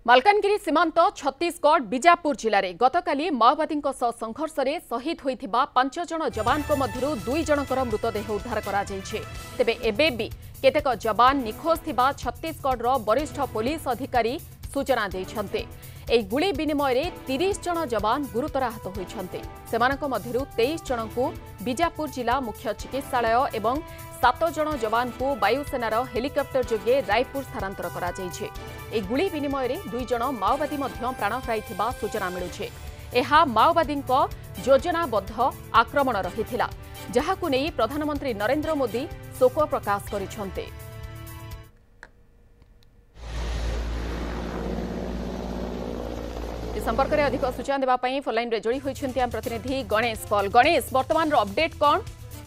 मालकानगिरी सीमांत छत्तीसगढ़ बीजापुर जिले में गतकाली माओवादी संघर्ष में शहीद होता 5 जन जवान मध्य 2 जनकर मृतदेह उद्धार करा तेबे एबे भी केतेक जवान निखोज थिबा छत्तीसगढ़ वरिष्ठ पुलिस अधिकारी सूचना देते। एही गुली विनिमय में 30 जन जवान गुरुतर आहत होती। सेमानक मध्यरु 23 जन को बीजापुर जिला मुख्य चिकित्सालय एवं 7 जन जवान को वायुसेनार हेलिकप्टर जोगे रायपुर स्थानांतर करा जायछे। एही गुली विनिमय में 2 जन माओवादी मध्य प्राण हराइथिबा सूचना मिलुछे। एहा माओवादी योजनाबद्ध आक्रमण रहिथिला, जहाकु नेई प्रधानमंत्री नरेंद्र मोदी शोक प्रकाश करिसंते। संपर्क में अधिक सूचना देवाई फोनलाइन रे जोड़ी होइछन्ति आम प्रतिनिधि गणेश पॉल। गणेश, वर्तमान अपडेट कौन?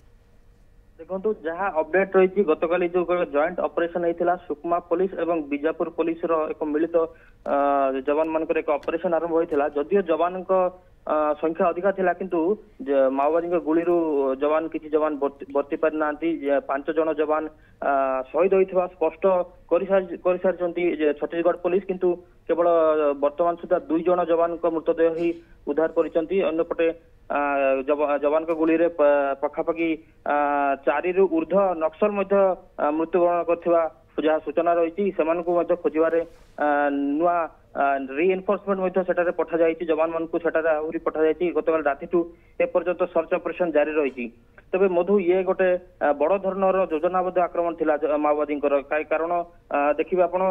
देखो जहाँ अपडेट रही गतकाली जो जॉइंट ऑपरेशन होता सुकमा पुलिस एवं बीजापुर पुलिस एक मिलित जवान मान एक ऑपरेशन आरंभ होता। जदियो जवान संख्या अधिका थिला किंतु माओवादी गुली जवान किसी जवान बर्ती पारि ना 5 जन जवान शहीद होता स्पष्ट कर सारी छत्तीसगढ़ पुलिस, किंतु केवल वर्तमान सुधा 2 जन जवान मृतदेह ही उद्धार करपटे जवान गुली रे पखापाखि 4 रु ऊर्ध नक्सल मृत्युवरण कर सूचना रही। खोजबार नुआ रिइनफोर्समेंट पठा जाइए जवान मान आहरी पठा जाइए। गतकाल राति एपर्यंत सर्च ऑपरेशन जारी रही। तबे मधु ये गोटे बड़ धरणर योजनाबद्ध आक्रमण थिला माओवादी कारण देखिए आप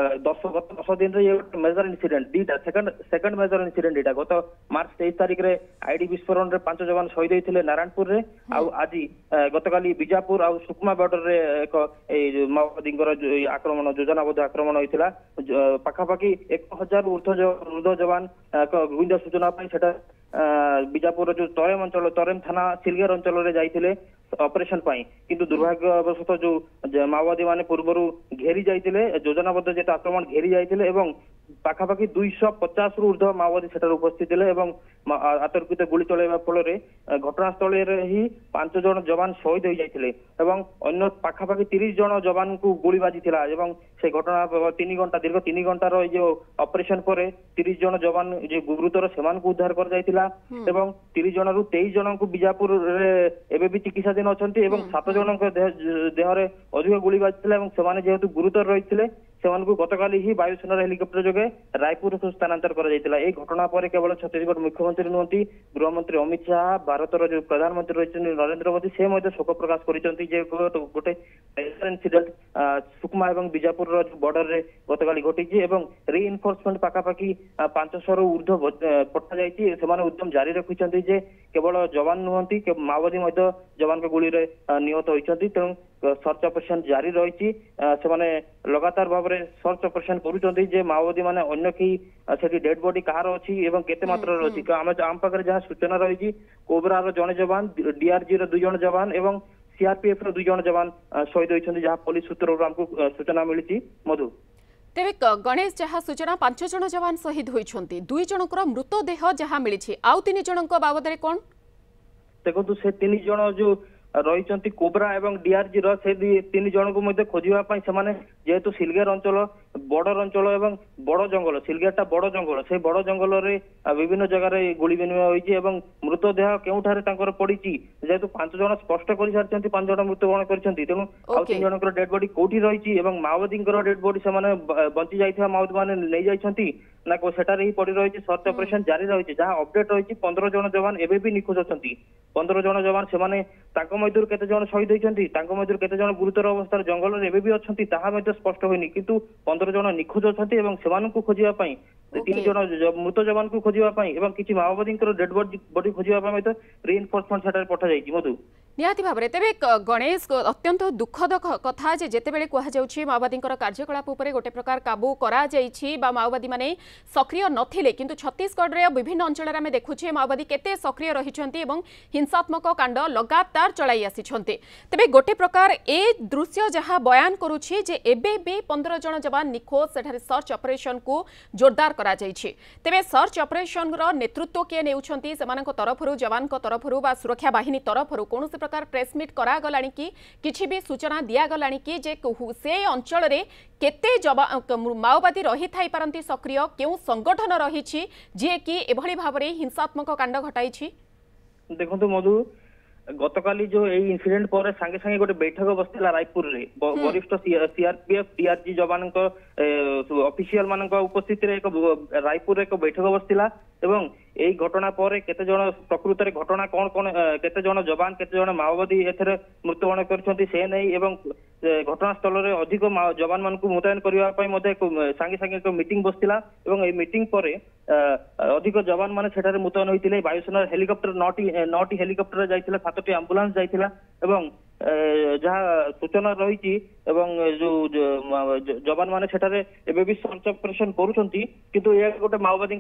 10 दिन रे मेजर इनसीडेंट दीटा सेकंड मेजर इनसीडेंट यहाँ गत मार्च 23 तारिख रे आईडी विस्फोरण रे 5 जवान शहीद होते नारायणपुर रे। आज गतकाली बीजापुर आ सुकमा बॉर्डर रे एक माओवादी आक्रमण योजनाबद्ध आक्रमण होता। पाखापाखि 1000 ऊर्ध्व जवान गुइंदा सूचना बीजापुर जो तरेम थाना सिलगेर अंचल में जाइए ऑपरेशन पाई, किंतु दुर्भाग्यवशतः जो माओवादी माने पूर्व घेरी जाइए योजनाबद्ध जेटा आक्रमण घेरी जाइए एवं पाखापाखि 250 रु ऊर्ध्व माओवादी सेठार उपस्थित थे। आतर्कित गुली चलैबा फल घटनास्थल ही 5 जन जवान शहीद हो जाते अन्य पाखापाखि 30 जन जवान को गुली बाजी से घटना 3 घंटा दीर्घ 3 घंटार जो ऑपरेशन पर 30 जन जवान जो गुरुतर से उद्धार कर जाइतिला 30 जन रु 23 जन को बीजापुर एबे भी चिकित्साधीन अच्छा 7 जन देहरे अधिक गुली बाजी जेहेतु गुरुतर रही से गतकाली ही वायुसेनार हेलिकप्टर जोगे रायपुर स्थानांतर कर घटना पर केवल छत्तीसगढ़ मुख्यमंत्री नुहति गृहमंत्री अमित शाह भारतर जो प्रधानमंत्री रही नरेंद्र मोदी से शोक प्रकाश कर गोटे इनसीडेंट सुकमा और बीजापुर बॉर्डर रे गतकाली घटी रिइनफोर्समेंट पाखापाखि 500 रु ऊर्ध्व पठा जाइए। उद्यम जारी रखिंट केवल जवान नुहति माओवादी जवान के गुली निहत होती। तेणु सर्च ऑपरेशन जारी रही लगातार भाव में सर्च ऑपरेशन करुँचे माओवादी माने अन्य कहीं डेड बॉडी कहार अच्छी एवं केते मात्रा अच्छी आम पाखे जहाँ सूचना रही कोबरा जड़े जवान डीआरजी 2 जन जवान एवं सीआरपीएफ 2 जन जवान शहीद होती जहाँ पुलिस सूत्र आमको सूचना मिली। मधु तेरे गणेश जहाँ सूचना 5 जन जवान शहीद होती 2 जनकर मृतदेह जहाँ मिली आउ 3 जन बाबद कौन देखो से 3 जन जो रही कोबरा एवं डीआरजी से 3 जन को खोजापी से जेहेतु सिलगेर अंचल बॉर्डर अंचल एवं बड़ जंगल सिलगेरटा बड़ जंगल से बड़ जंगल विभिन्न जगह गुली विनिमय होती मृतदेह केउठारे पड़ी जेहेतु 5 जन स्पष्ट कर सारी 5 जन मृत्युवरण कर तेणु आउ 3 जन डेड बॉडी कौटी रही माओवादी डेड बॉडी से बंची जाइए माओवादी मैंने नहीं जाइए ना सेटार ही पड़ी रही सर्च ऑपरेशन जारी रही जहाँ अपडेट रही 15 जन जवान एबे भी निखोज अच्छा 15 जन जवान से मध्य केते जन शहीद होती मध्य केते जन गुरुतर अवस्था जंगल एबे भी अच्छा ताहा स्पष्ट होनी किंतु 15 जन निखोज अच्छा से खोजापी 3 जन मृत जवान को खोजापी किसी माओवादी डेड बॉडी खोजापी रिइनफोर्समेंट सेटार पठा जाइए। मधु निहाती भाव में तेरे गणेश अत्यंत दुखद कथा जितेबाला कहुच्छे माओवादी कार्यकलाप गोटे प्रकार काबू करा माओवादी माने सक्रिय नथिले किंतु छत्तीसगढ़ रे विभिन्न अंचल आम देखुचे माओवादी केते सक्रिय रही हिंसात्मक कांड लगातार चलाई आसी तेबे गोटे प्रकार ए दृश्य जहाँ बयान करुछि जे एबे भी 15 जन जवान निखोज सेठारे सर्च ऑपरेशन को जोरदार करा जाइछि। तेबे सर्च ऑपरेशन रो नेतृत्व किए नेउछंती सेमानक तरफरु जवान तरफरु बा सुरक्षा बाहिनी तरफरु कौन प्रकार प्रेसमिट करागला कि किछि भी सूचना दिगला कि जे से अंचल रे केते माओवादी रही थाई पारंती सक्रिय केउ संगठन रही जी कि एभली भाव में हिंसात्मक कांड घटाई? देखो मधु गतकाली जो यही इनसीडेंट पर सांगे सांगे गोटे बैठक बसला रायपुर रे वरिष्ठ सीआरपीएफ डीआरजी जवान ऑफिशियल मान उपस्थित रे एक रायपुर एक बैठक बसला एवं यही घटना पर केते जण प्रकृत रे घटना कौन कौन केते जण जवान केते जण माओवादी एथरे मृत्युवरण करछंती से नहीं एवं घटनास्थल रे अधिक जवान मान को मुतयन करबा पई मध्ये सांगे सांगे एक मीटिंग बसला एवं ए मीटिंग पर अधिक जवान माने सेठारे मुतयन होइतिले वायुसेना हेलिकॉप्टर 9टी हेलिकॉप्टर जाइतिला 7टी एम्बुलेंस जाइतिला एवं जहाँ सूचना रही जो जवान माने सेठारे एबे भी सर्च ऑपरेशन करूछंती किंतु ये गोटे माओवादी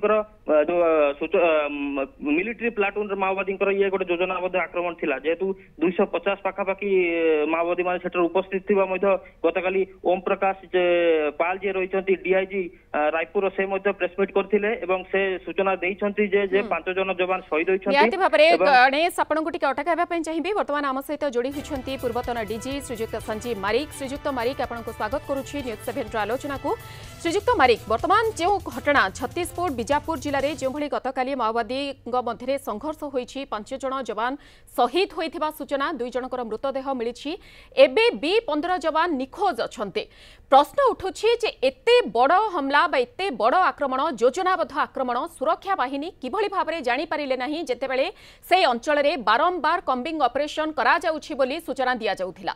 जो मिलिटरी प्लाटून माओवादी ये गोटे योजनाबद्ध आक्रमण थिला जेतु 250 पाखापाखी माओवादी माने सेठारे उपस्थित थिबा मध्ये गतकाली ओम प्रकाश पाल जे रहिछंती डीआईजी रायपुर से मध्ये प्रेसमिट करथिले एवं से सूचना देइछंती जे 5 जन जवान शहीद होइछंती। याति भाबरे गणेश आपनकु टिके अटकाबा पय चाहिबी वर्तमान आम सहित जोडी होइछंती पूर्वतन डीजी श्रीजुक्त संजीव मारिक। श्रीजुक्त मारिक आपको स्वागत करुछि न्यूज 7 आलोचना को। श्रीजुक्त मारिक वर्तमान जो घटना छत्तीसगढ़ बीजापुर जिले में जो भली गतकाली माओवादी मध्य संघर्ष होइछि 5 जन जवान शहीद होइथिबा सूचना 2 जनकर मृतदेह मिलिछि एबे भी 15 जवान निखोज अछंते। प्रश्न उठुछि जे एते बड़ हमला बा एते बड़ आक्रमण योजनाबद्ध आक्रमण सुरक्षा बाहिनी किभली भाबरे जानि पारिले नाही जेतेबेले से अंचल रे बारंबार कम्बिंग ऑपरेशन करा जाउछि बोली सूचना दिया जाउथिला।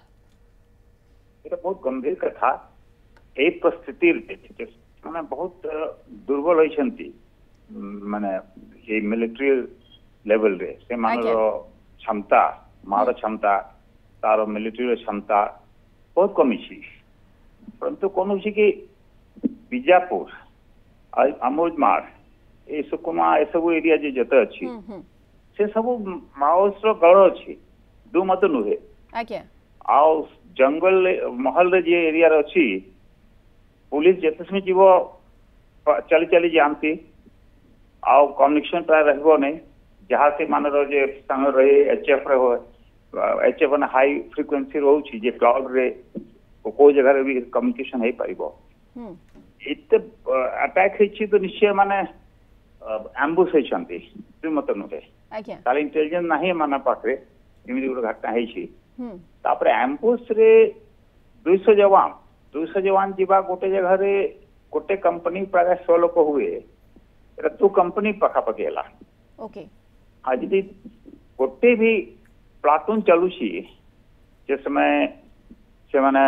এটা बहुत गंभीर कथा ए परिस्थिति माने बहुत दुर्बल होइछंती माने ए मिलिटरी लेवल रे से मानर क्षमता मार क्षमता तार मिलिटरी क्षमता बहुत कमी छी परंतु कोन छी कि बीजापुर अमोजमार ए सुकुमा ए सब एरिया जे जते अछि से सब माओस रो गड़ अछि दो मत नुहे आज्ञा आ जंगल महल रे जे एरिया रे अछि पुलिस जेते समय जीव चली चली जानती आ कम्युनिकेशन प्राय रहबो नै जहाँ से मानर जे संग रहे एचएफ रे हो एचएफ न हाई फ्रीक्वेंसी रहउछि जे क्लाउड रे को जगह रे भी कम्युनिकेशन हे परिबो इते अटैक हेछि तो निश्चय माने एम्बुश हेछंती तु मत नुहे आज्ञा ताले इंटेलिजेंस नाही माना पाखरे एमि गुड घटना हेछि तापर एम्बुश रे 200 जवान जीवा गोटे जगह रे गोटे कंपनी प्राय 100 लोक हुए एटा तू कंपनी पखा पकेला ओके आज भी गोटे भी प्लाटून चलुछि जे समय से माने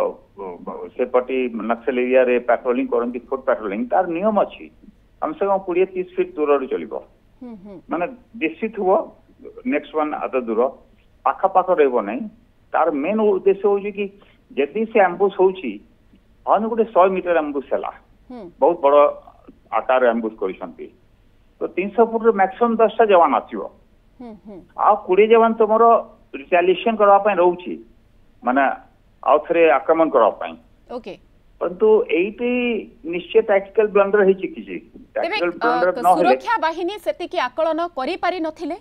से पटी नक्सल एरिया रे पेट्रोलिंग करंती फुट पेट्रोलिंग तार नियम अछि कम से कम 20-30 फीट दूर रे चलिबो माने निश्चित हुआ नेक्स्ट वन अदर दूर पाखा पाख रहबो नै तार मेन उद्देश्य हो कि जदि से एम्बुश होछि अन गोटे 100 मीटर एम्बुश हला बहुत बड़ आकार एम्बुश करिसंती तो 300 फुट रे मैक्सिमम 10 टा जवान आथिबो आ 20 जवान तमरो रिटेलिएशन करबा पय रहउछि माने आ थरे आक्रमण करबा पय ओके परंतु एइटी निश्चय टैक्टिकल ब्लंडर हेछि किछि टैक्टिकल ब्लंडर न होले सुरक्षा बाहिनी सेति की आकलन करि पारि नथिले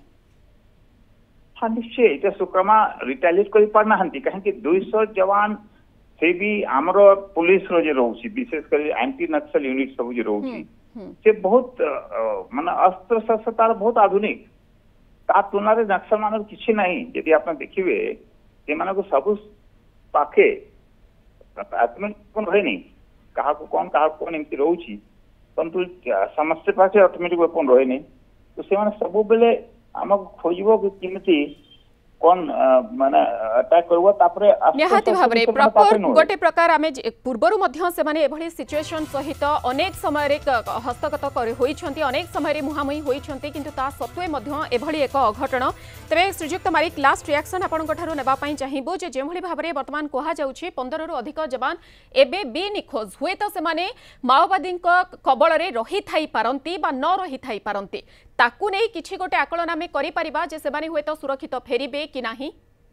हाँ निश्चय इटा सुक्रमा रिटेलिएट करि पारना हंती कहे कि 200 जवान से भी हमरो पुलिस रो जे रहउछि विशेष कर एंटी नक्सल यूनिट सब जे रहउछि से बहुत माने अस्त्र शस्त्र तार बहुत आधुनिक ता तुलना रे नक्सल मानर किछि नाही यदि आपन देखिबे से माने को सब पाखे आत्मन कोन रहे नहीं कहा को कौन एमती रहउछि परंतु समस्त पाखे ऑटोमेटिक वेपन रहे नहीं तो से माने सब बेले हमक खोजबो किमती कोन माने अटैक करबो तापरे निहाती भाबरे प्रॉपर गोटे प्रकार आमे पूर्वरु मध्य से माने एभली सिचुएशन सहित अनेक समय रे हस्तगत करे होइछंती अनेक समय रे मुहामुही होइछंती किंतु ता सत्वे मध्य एभली एक अघटन तबे श्रीजुक्त मारिक लास्ट रिएक्शन आपन गठारु नेबा पई चाहिबो जे जेभली भाबरे वर्तमान कोहा जाउछि 15 रु अधिक जवान एबे बी निखोज हुए तो से माने माओवादी कबल रे रही थाई पारंती बा न रही थाई पारंती ताकू नै किछि गोटे आकलन आमे करि परिबा जे से माने हुए तो सुरक्षित फेरिबे कि नाही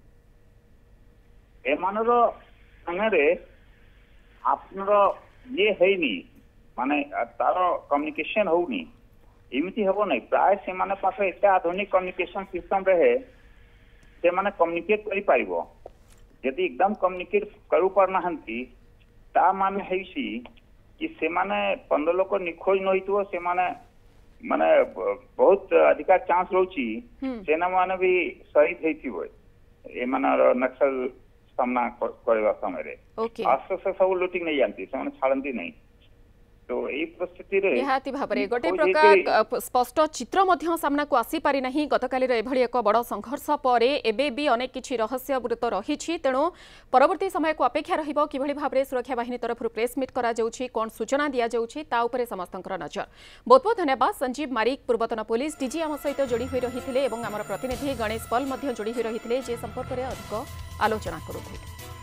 ए मानरो संगे आपनरो ये हेनी माने तारो कम्युनिकेशन होनी एमिति हेबो नै प्राय से माने पासे एटा आधुनिक कम्युनिकेशन सिस्टम रहे से माने कम्युनिकेट करि पारिबो यदि एकदम कम्युनिकेट करू पारनाहंती ता माने हेसी कि से माने 15 लोक निखोज न होइतो से माने बहुत अधिक चांस रोची सेना माने भी शहीद हेतिबो ए माने नक्सल सामना करबा समय रे आस सब लुटिंग नहीं जानती से छाड़ती नहीं तो एई परिस्थिति रे निहाती भाबरे गोटे प्रकार स्पष्ट चित्र मध्य सामना को आसी पारि नाही गतकाली रे एभली एक बड़ संघर्ष परे एबे भी अनेक किछि रहस्यवृत रहिछि तेणु परवर्ती समय को अपेक्षा रहिबो किभली भाबरे सुरक्षा बाहिनी तरफ प्रेस मीट करा जाउछि कोन सूचना दिया जाउछि ता उपरे समस्तंकर नजर बहुत बहुत धन्यवाद संजीव मारिक पूर्वतन पुलिस डीजी आम सहित जोड़ी होई रहिथिले एवं हमर प्रतिनिधि गणेश पल मध्य जोड़ी होई रहिथिले जे संपर्क रे अधिक आलोचना करूथिले।